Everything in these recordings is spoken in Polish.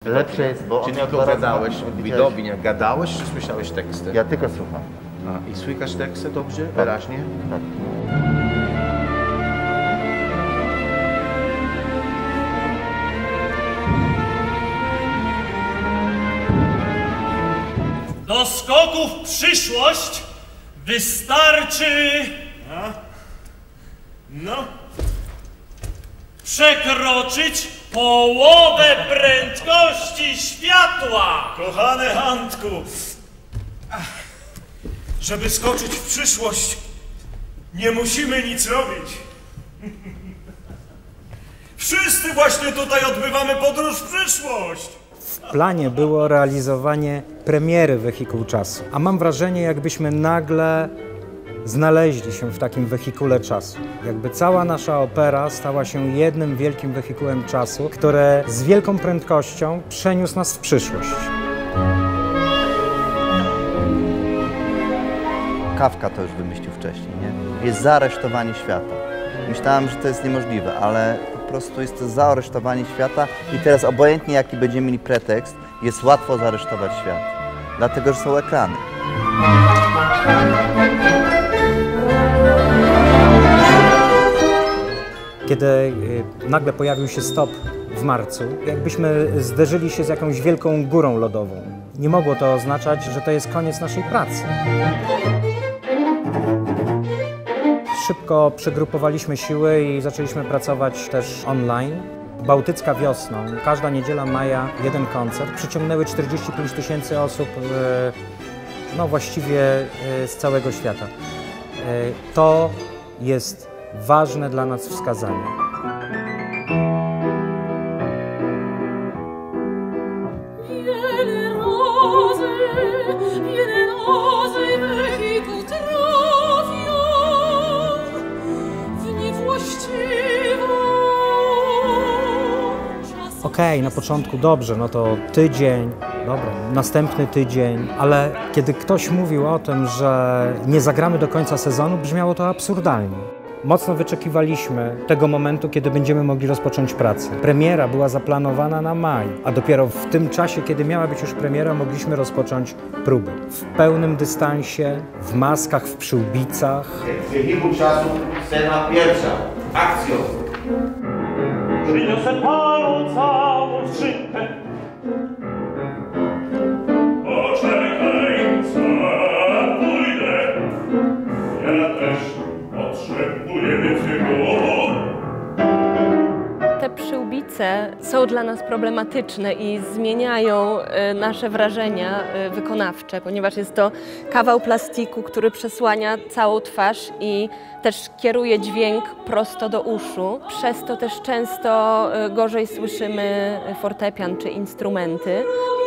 Lepsze jest, bo... Czy tylko gadałeś, widownia, gadałeś, czy słyszałeś teksty? Ja tylko słucham. I słychać teksty dobrze, wyraźnie? Tak. Do skoków w przyszłość wystarczy... przekroczyć połowę prędkości światła! Kochany Handku, żeby skoczyć w przyszłość, nie musimy nic robić. Wszyscy właśnie tutaj odbywamy podróż w przyszłość. W planie było realizowanie premiery Wehikuł Czasu, a mam wrażenie, jakbyśmy nagle znaleźli się w takim wehikule czasu. Jakby cała nasza opera stała się jednym wielkim wehikułem czasu, które z wielką prędkością przeniósł nas w przyszłość. Kafka to już wymyślił wcześniej, nie? Jest zaaresztowanie świata. Myślałem, że to jest niemożliwe, ale po prostu jest to zaaresztowanie świata i teraz obojętnie jaki będziemy mieli pretekst, jest łatwo zaaresztować świat. Dlatego, że są ekrany. Kiedy nagle pojawił się stop w marcu, jakbyśmy zderzyli się z jakąś wielką górą lodową. Nie mogło to oznaczać, że to jest koniec naszej pracy. Szybko przegrupowaliśmy siły i zaczęliśmy pracować też online. Bałtycka wiosną, każda niedziela maja jeden koncert. Przyciągnęły 45 000 osób, no właściwie z całego świata. To jest ważne dla nas wskazanie. Okej, na początku dobrze, no to tydzień, dobra, następny tydzień, ale kiedy ktoś mówił o tym, że nie zagramy do końca sezonu, brzmiało to absurdalnie. Mocno wyczekiwaliśmy tego momentu, kiedy będziemy mogli rozpocząć pracę. Premiera była zaplanowana na maj, a dopiero w tym czasie, kiedy miała być już premiera, mogliśmy rozpocząć próby. W pełnym dystansie, w maskach, w przyłbicach. Wehikuł Czasu, scena pierwsza. Akcja! Przyniosę panu całą skrzynkę. Poczekaj, sam pójdę. Ja też potrzebuję wytrychu. Te przyłbice są dla nas problematyczne i zmieniają nasze wrażenia wykonawcze, ponieważ jest to kawał plastiku, który przesłania całą twarz i też kieruje dźwięk prosto do uszu. Przez to też często gorzej słyszymy fortepian czy instrumenty.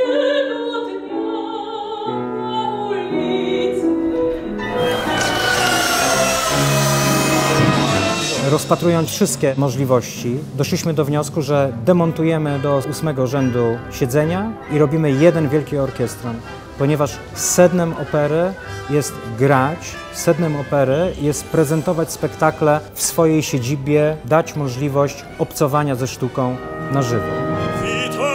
Rozpatrując wszystkie możliwości, doszliśmy do wniosku, że demontujemy do 8. rzędu siedzenia i robimy jeden wielki orkiestron, ponieważ sednem opery jest grać, sednem opery jest prezentować spektakle w swojej siedzibie, dać możliwość obcowania ze sztuką na żywo. Witajcie!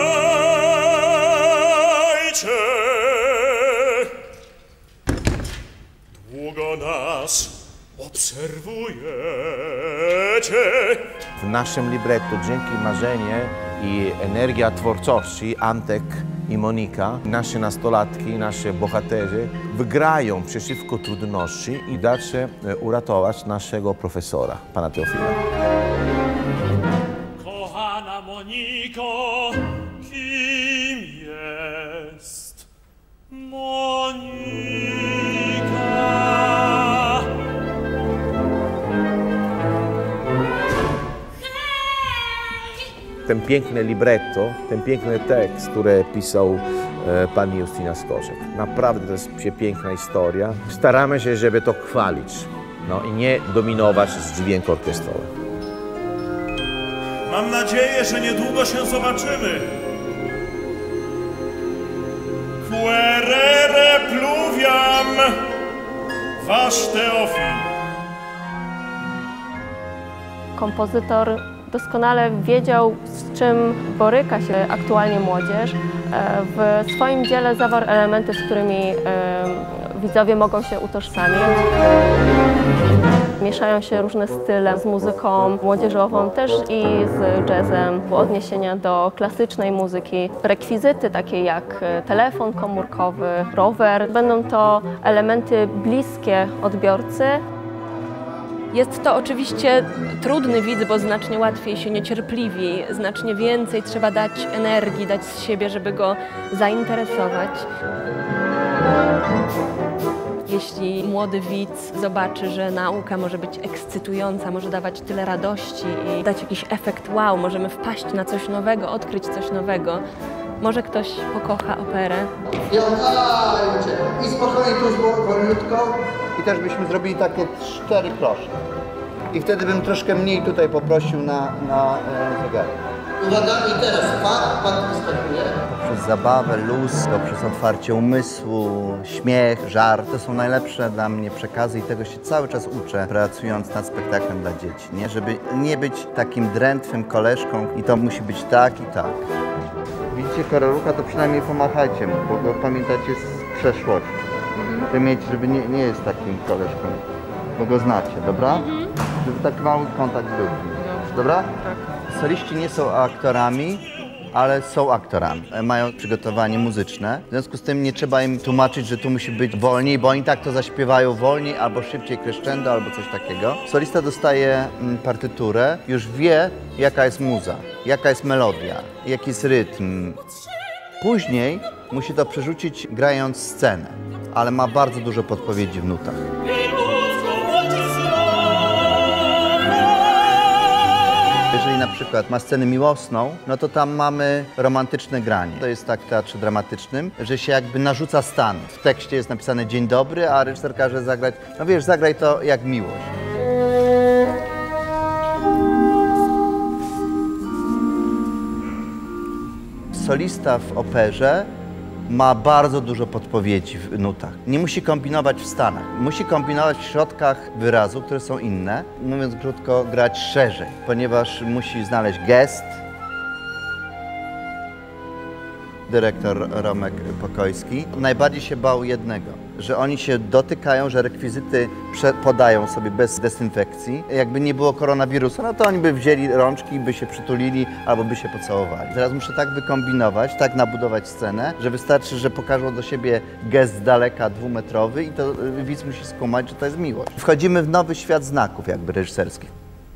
Długo nas obserwujecie. W naszym libretto dzięki marzenie i energia twórczości Antek i Monika, nasze nastolatki, nasze bohaterzy wygrają przeciwko trudności i da się uratować naszego profesora, pana Teofila. Kochana Moniko, kim jest Monika? Ten piękny libretto, ten piękny tekst, który pisał pani Justyna Skorzek. Naprawdę to jest przepiękna historia. Staramy się, żeby to chwalić, no i nie dominować z dźwięku orkiestrowym. Mam nadzieję, że niedługo się zobaczymy. Querere pluviam, wasz Teofil. Kompozytor doskonale wiedział, z czym boryka się aktualnie młodzież. W swoim dziele zawarł elementy, z którymi widzowie mogą się utożsamić. Mieszają się różne style z muzyką młodzieżową, też i z jazzem, odniesienia do klasycznej muzyki. Rekwizyty takie jak telefon komórkowy, rower, będą to elementy bliskie odbiorcy. Jest to oczywiście trudny widz, bo znacznie łatwiej się niecierpliwi, znacznie więcej trzeba dać energii, dać z siebie, żeby go zainteresować. Jeśli młody widz zobaczy, że nauka może być ekscytująca, może dawać tyle radości i dać jakiś efekt wow, możemy wpaść na coś nowego, odkryć coś nowego, może ktoś pokocha operę. I spokojnie tu wolniutko. I też byśmy zrobili takie 4 klosze. I wtedy bym troszkę mniej tutaj poprosił na zegarek. Uwaga, i teraz pak występuje. Poprzez zabawę, luz, poprzez otwarcie umysłu, śmiech, żart. To są najlepsze dla mnie przekazy i tego się cały czas uczę, pracując nad spektaklem dla dzieci. Nie? Żeby nie być takim drętwym koleżką i to musi być tak i tak. Widzicie Karolucha, to przynajmniej pomachajcie mu, bo go pamiętacie z przeszłości. Żeby nie jest takim koleżką, bo go znacie, dobra? Żeby taki mały kontakt był. Dobra? Tak. Soliści nie są aktorami, ale są aktorami. Mają przygotowanie muzyczne. W związku z tym nie trzeba im tłumaczyć, że tu musi być wolniej, bo oni tak to zaśpiewają wolniej, albo szybciej crescendo, albo coś takiego. Solista dostaje partyturę, już wie, jaka jest muza, jaka jest melodia, jaki jest rytm. Później musi to przerzucić grając scenę, ale ma bardzo dużo podpowiedzi w nutach. Jeżeli na przykład ma scenę miłosną, no to tam mamy romantyczne granie. To jest tak w teatrze dramatycznym, że się jakby narzuca stan. W tekście jest napisane dzień dobry, a reżyser każe zagrać, no wiesz, zagraj to jak miłość. Solista w operze ma bardzo dużo podpowiedzi w nutach. Nie musi kombinować w stanach. Musi kombinować w środkach wyrazu, które są inne. Mówiąc krótko, grać szerzej, ponieważ musi znaleźć gest. Dyrektor Romek Pokojski najbardziej się bał jednego, że oni się dotykają, że rekwizyty podają sobie bez dezynfekcji. Jakby nie było koronawirusa, no to oni by wzięli rączki, by się przytulili albo by się pocałowali. Teraz muszę tak wykombinować, tak nabudować scenę, że wystarczy, że pokażą do siebie gest z daleka 2-metrowy i to widz musi skumać, że to jest miłość. Wchodzimy w nowy świat znaków jakby reżyserskich.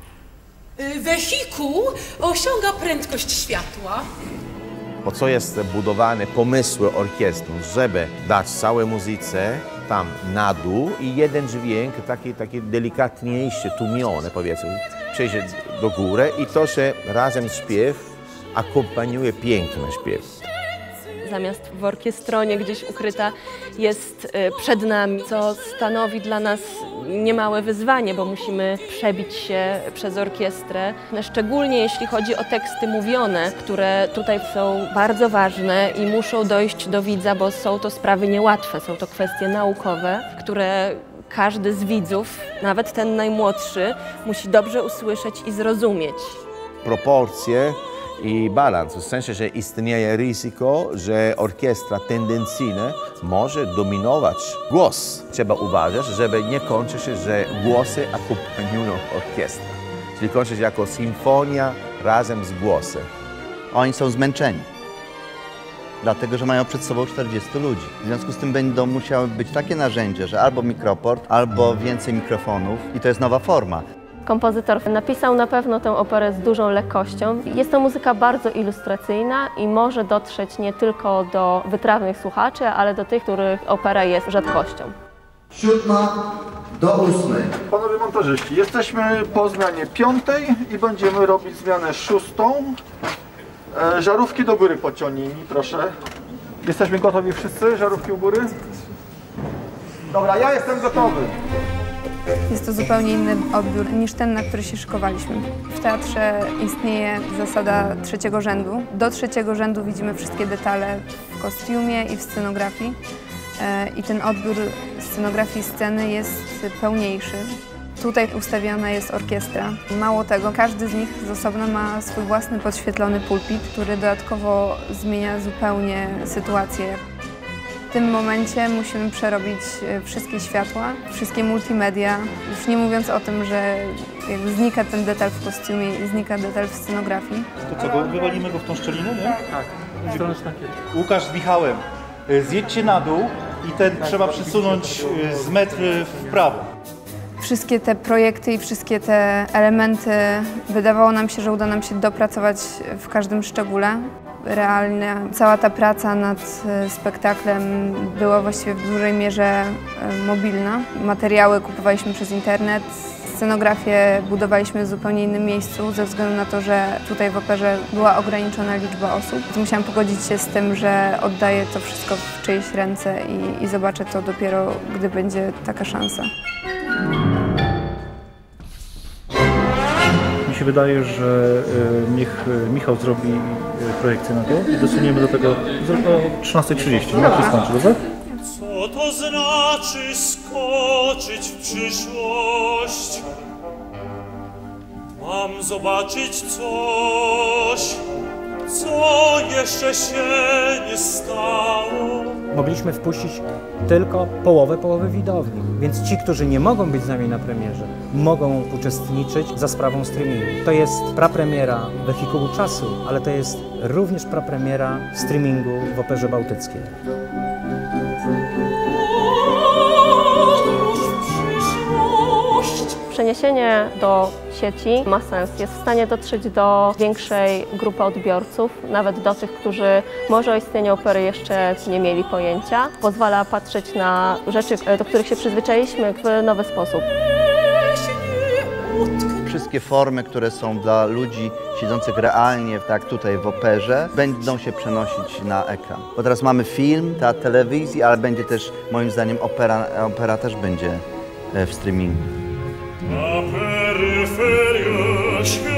Wehikuł osiąga prędkość światła. Po co jest budowane pomysły orkiestry, żeby dać całej muzyce tam na dół i jeden dźwięk, taki delikatniejszy, tłumiony powiedzmy, przejdzie do góry i to się razem śpiew akompaniuje piękny śpiew. Zamiast w orkiestronie gdzieś ukryta jest przed nami, co stanowi dla nas niemałe wyzwanie, bo musimy przebić się przez orkiestrę. Szczególnie jeśli chodzi o teksty mówione, które tutaj są bardzo ważne i muszą dojść do widza, bo są to sprawy niełatwe, są to kwestie naukowe, które każdy z widzów, nawet ten najmłodszy, musi dobrze usłyszeć i zrozumieć. Proporcje i balans, w sensie, że istnieje ryzyko, że orkiestra tendencyjna może dominować głos. Trzeba uważać, żeby nie kończyć się, że głosy akompaniują orkiestrę. Czyli kończy się jako symfonia razem z głosem. Oni są zmęczeni, dlatego że mają przed sobą 40 ludzi. W związku z tym będą musiały być takie narzędzia, że albo mikroport, albo więcej mikrofonów i to jest nowa forma. Kompozytor napisał na pewno tę operę z dużą lekkością. Jest to muzyka bardzo ilustracyjna i może dotrzeć nie tylko do wytrawnych słuchaczy, ale do tych, których opera jest rzadkością. 7 do 8. Panowie montażyści, jesteśmy po zmianie 5 i będziemy robić zmianę 6. Żarówki do góry podciągnij mi, proszę. Jesteśmy gotowi wszyscy? Żarówki u góry? Dobra, ja jestem gotowy. Jest to zupełnie inny odbiór niż ten, na który się szykowaliśmy. W teatrze istnieje zasada 3. rzędu. Do 3. rzędu widzimy wszystkie detale w kostiumie i w scenografii. I ten odbiór scenografii sceny jest pełniejszy. Tutaj ustawiona jest orkiestra. Mało tego, każdy z nich z osobna ma swój własny podświetlony pulpit, który dodatkowo zmienia zupełnie sytuację. W tym momencie musimy przerobić wszystkie światła, wszystkie multimedia, już nie mówiąc o tym, że jakby znika ten detal w kostiumie i znika detal w scenografii. To co, wywalimy go w tą szczelinę, nie? Tak. Łukasz z Michałem, zjedźcie na dół i ten trzeba przesunąć z metr w prawo. Wszystkie te projekty i wszystkie te elementy wydawało nam się, że uda nam się dopracować w każdym szczególe. Realnie cała ta praca nad spektaklem była właściwie w dużej mierze mobilna. Materiały kupowaliśmy przez internet, scenografię budowaliśmy w zupełnie innym miejscu ze względu na to, że tutaj w operze była ograniczona liczba osób. Musiałam pogodzić się z tym, że oddaję to wszystko w czyjeś ręce i zobaczę to dopiero, gdy będzie taka szansa. Mi się wydaje, że niech Michał zrobi projekcję na to i dosuniemy do tego o 13:30. Jak się skończy, dobrze? Co to znaczy skoczyć w przyszłość? Mam zobaczyć coś, co jeszcze się nie stało. Mogliśmy wpuścić tylko połowę widowni, więc ci, którzy nie mogą być z nami na premierze, mogą uczestniczyć za sprawą streamingu. To jest prapremiera Wehikułu Czasu, ale to jest również prapremiera streamingu w Operze Bałtyckiej. Przeniesienie do sieci ma sens. Jest w stanie dotrzeć do większej grupy odbiorców, nawet do tych, którzy może o istnieniu opery jeszcze nie mieli pojęcia. Pozwala patrzeć na rzeczy, do których się przyzwyczailiśmy w nowy sposób. Wszystkie formy, które są dla ludzi siedzących realnie, tak tutaj w operze, będą się przenosić na ekran. Bo teraz mamy film, teatr telewizji, ale będzie też, moim zdaniem, opera też będzie w streamingu. Na peryferiach świata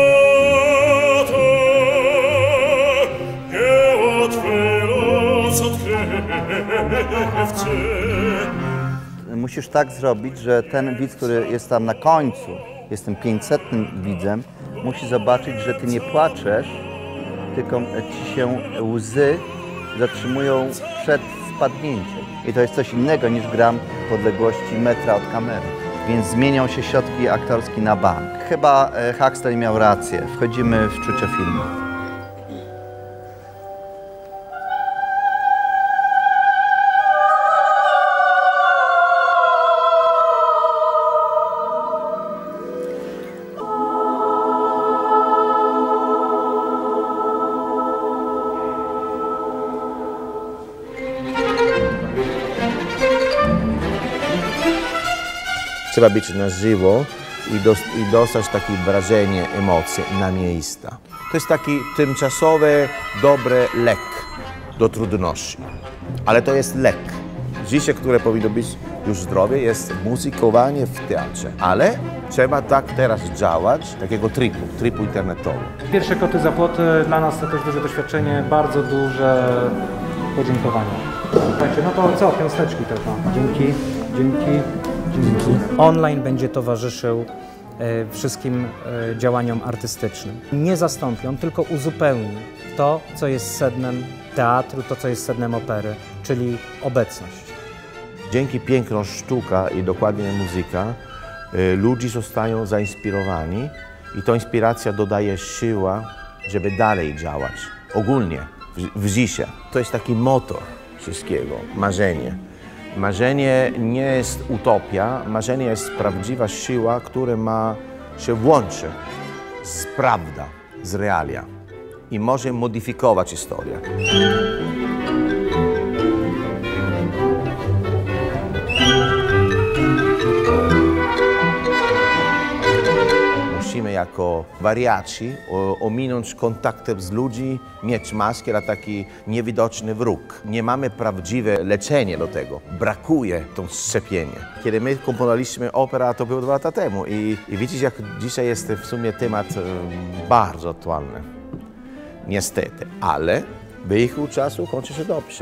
niełatwy los odkrywcy. Musisz tak zrobić, że ten widz, który jest tam na końcu, jest tym 500. widzem, musi zobaczyć, że ty nie płaczesz, tylko ci się łzy zatrzymują przed spadnięciem. I to jest coś innego niż gram w odległości metra od kamery. Więc zmienią się środki aktorskie na bank. Chyba Huxley miał rację. Wchodzimy w czucie filmu. Trzeba być na żywo i dostać takie wrażenie, emocje na miejsca. To jest taki tymczasowy, dobry lek do trudności, ale to jest lek. Życie, które powinno być już zdrowie, jest muzykowanie w teatrze, ale trzeba tak teraz działać, takiego tripu internetowego. Pierwsze koty za płoty, dla nas to też duże doświadczenie, bardzo duże podziękowania. Słuchajcie, no to co, piąsteczki tylko. Dzięki. Online będzie towarzyszył wszystkim działaniom artystycznym. Nie zastąpią, tylko uzupełni to, co jest sednem teatru, to, co jest sednem opery, czyli obecność. Dzięki piękną sztuka i dokładnie muzyka ludzie zostają zainspirowani i ta inspiracja dodaje siła, żeby dalej działać. Ogólnie w życiu. To jest taki motor wszystkiego, marzenie. Marzenie nie jest utopia, marzenie jest prawdziwa siła, która ma się włączyć z prawda, z realia i może modyfikować historię. Musimy jako wariaci ominąć kontaktem z ludźmi, mieć maskę na taki niewidoczny wróg. Nie mamy prawdziwe leczenie do tego. Brakuje to szczepienie. Kiedy my komponowaliśmy operę, to było 2 lata temu i widzicie, jak dzisiaj jest w sumie temat bardzo aktualny. Niestety, ale Wehikuł Czasu kończy się dobrze.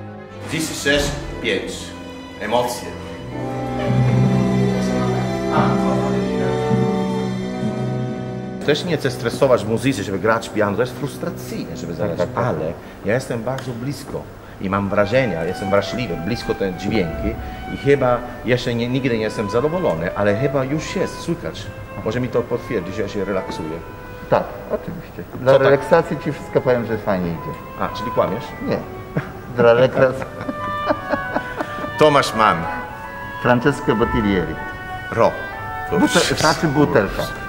36, 5. Emocje. Też nie chcę stresować muzycy, żeby grać piano, to jest frustracyjne, żeby zagrać, ale ja jestem bardzo blisko i mam wrażenia, jestem wrażliwy, blisko te dźwięki i chyba jeszcze nigdy nie jestem zadowolony, ale chyba już jest, słychać. Może mi to potwierdzić, że ja się relaksuję. Tak, oczywiście. Dla tak? relaksacji ci wszystko powiem, że fajnie idzie. A, czyli kłamiesz? Nie. Dla relaksacji. Tomasz Mann. Francesco Bottiglieri. Ro. Znaczy butelka.